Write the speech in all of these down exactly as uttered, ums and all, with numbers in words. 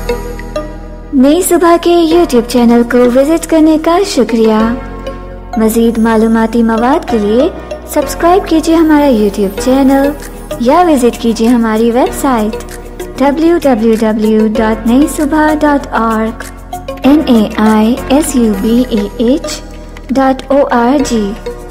नई सुबह के YouTube channel को विजिट करने का शुक्रिया। मज़ीद मालूमाती मवाद के लिए सब्सक्राइब कीजिए हमारा यूट्यूब चैनल या विजिट कीजिए हमारी website W W W dot Nai Subah dot org N A I S U B A H dot O R G.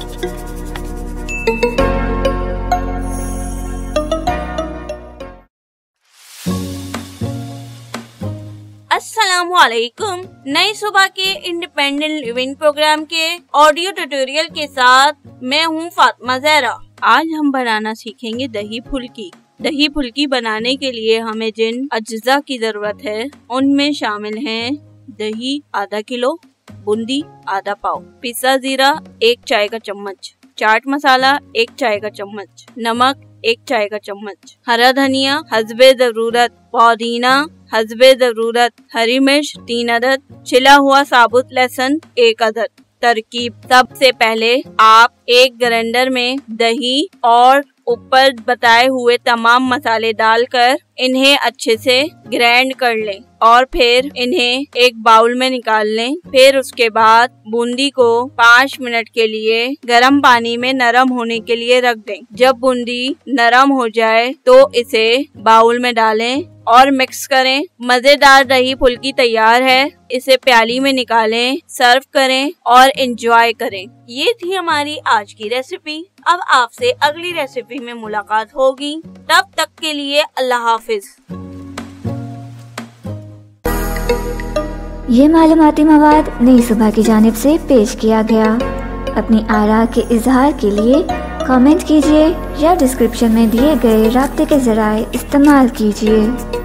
अस्सलामुअलैकुम। नई सुबह के इंडिपेंडेंट लिविंग प्रोग्राम के ऑडियो ट्यूटोरियल के साथ मैं हूँ फातिमा ज़हरा। आज हम बनाना सीखेंगे दही फुल्की। दही फुल्की बनाने के लिए हमें जिन अज्जा की जरूरत है उनमें शामिल हैं दही आधा किलो, बूंदी आधा पाव, पिसा जीरा एक चाय का चम्मच, चाट मसाला एक चाय का चम्मच, नमक एक चाय का चम्मच, हरा धनिया हस्बे जरूरत, पुदीना हस्बे जरूरत, हरी मिर्च तीन अदद, छिला हुआ साबुत लहसुन एक अदद। तरकीब: सबसे पहले आप एक ग्राइंडर में दही और ऊपर बताए हुए तमाम मसाले डालकर इन्हें अच्छे से ग्राइंड कर लें और फिर इन्हें एक बाउल में निकाल लें। फिर उसके बाद बूंदी को पाँच मिनट के लिए गर्म पानी में नरम होने के लिए रख दें। जब बूंदी नरम हो जाए तो इसे बाउल में डालें और मिक्स करें। मजेदार दही फुल्की तैयार है। इसे प्याली में निकालें, सर्व करें और एंजॉय करें। ये थी हमारी आज की रेसिपी। अब आपसे अगली रेसिपी में मुलाकात होगी। तब तक के लिए अल्लाह हाफिज। ये मालूमाती मवाद नई सुबह की जानिब से पेश किया गया। अपनी आरा के इजहार के लिए कमेंट कीजिए या डिस्क्रिप्शन में दिए गए राब्ते के जराए इस्तेमाल कीजिए।